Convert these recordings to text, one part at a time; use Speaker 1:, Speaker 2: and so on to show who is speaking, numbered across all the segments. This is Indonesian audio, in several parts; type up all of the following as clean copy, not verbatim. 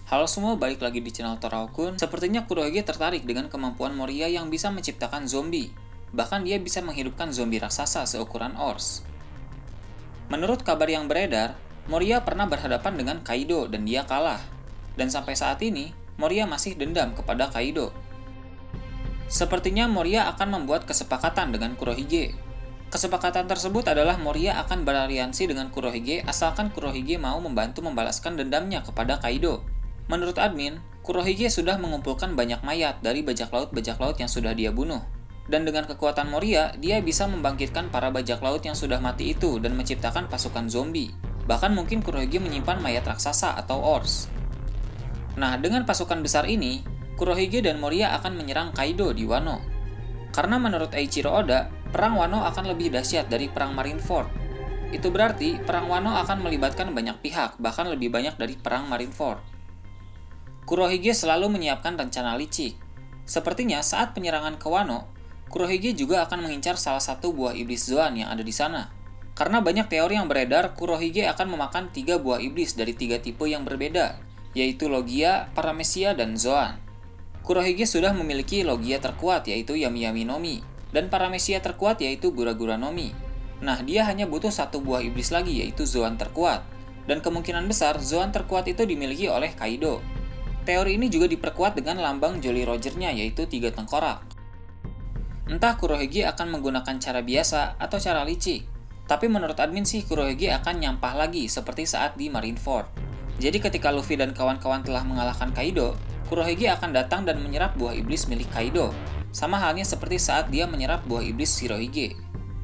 Speaker 1: Halo semua, balik lagi di channel Toraokun. Sepertinya Kurohige tertarik dengan kemampuan Moria yang bisa menciptakan zombie. Bahkan dia bisa menghidupkan zombie raksasa seukuran Ors. Menurut kabar yang beredar, Moria pernah berhadapan dengan Kaido dan dia kalah. Dan sampai saat ini, Moria masih dendam kepada Kaido. Sepertinya Moria akan membuat kesepakatan dengan Kurohige. Kesepakatan tersebut adalah Moria akan beraliansi dengan Kurohige asalkan Kurohige mau membantu membalaskan dendamnya kepada Kaido. Menurut admin, Kurohige sudah mengumpulkan banyak mayat dari bajak laut yang sudah dia bunuh. Dan dengan kekuatan Moria, dia bisa membangkitkan para bajak laut yang sudah mati itu dan menciptakan pasukan zombie. Bahkan mungkin Kurohige menyimpan mayat raksasa atau Ors. Nah, dengan pasukan besar ini, Kurohige dan Moria akan menyerang Kaido di Wano. Karena menurut Eiichiro Oda, perang Wano akan lebih dahsyat dari perang Marineford. Itu berarti perang Wano akan melibatkan banyak pihak, bahkan lebih banyak dari perang Marineford. Kurohige selalu menyiapkan rencana licik. Sepertinya saat penyerangan ke Wano, Kurohige juga akan mengincar salah satu buah iblis Zoan yang ada di sana. Karena banyak teori yang beredar, Kurohige akan memakan 3 buah iblis dari 3 tipe yang berbeda, yaitu Logia, Paramecia, dan Zoan. Kurohige sudah memiliki Logia terkuat yaitu Yami Yami no Mi, dan Paramecia terkuat yaitu Gura Gura no Mi. Nah, dia hanya butuh 1 buah iblis lagi yaitu Zoan terkuat, dan kemungkinan besar Zoan terkuat itu dimiliki oleh Kaido. Teori ini juga diperkuat dengan lambang Jolly Roger-nya yaitu 3 tengkorak. Entah Kurohige akan menggunakan cara biasa atau cara licik, tapi menurut admin sih Kurohige akan nyampah lagi seperti saat di Marineford. Jadi ketika Luffy dan kawan-kawan telah mengalahkan Kaido, Kurohige akan datang dan menyerap buah iblis milik Kaido, sama halnya seperti saat dia menyerap buah iblis Shirohige.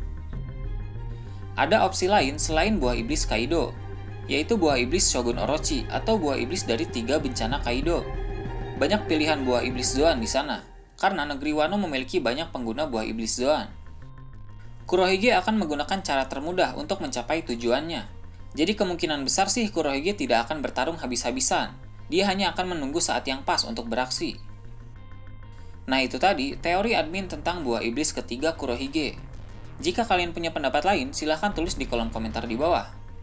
Speaker 1: Ada opsi lain selain buah iblis Kaido, yaitu buah iblis Shogun Orochi atau buah iblis dari 3 bencana Kaido. Banyak pilihan buah iblis Zoan di sana, karena negeri Wano memiliki banyak pengguna buah iblis Zoan. Kurohige akan menggunakan cara termudah untuk mencapai tujuannya. Jadi kemungkinan besar sih Kurohige tidak akan bertarung habis-habisan. Dia hanya akan menunggu saat yang pas untuk beraksi. Nah itu tadi teori admin tentang buah iblis ketiga Kurohige. Jika kalian punya pendapat lain, silahkan tulis di kolom komentar di bawah.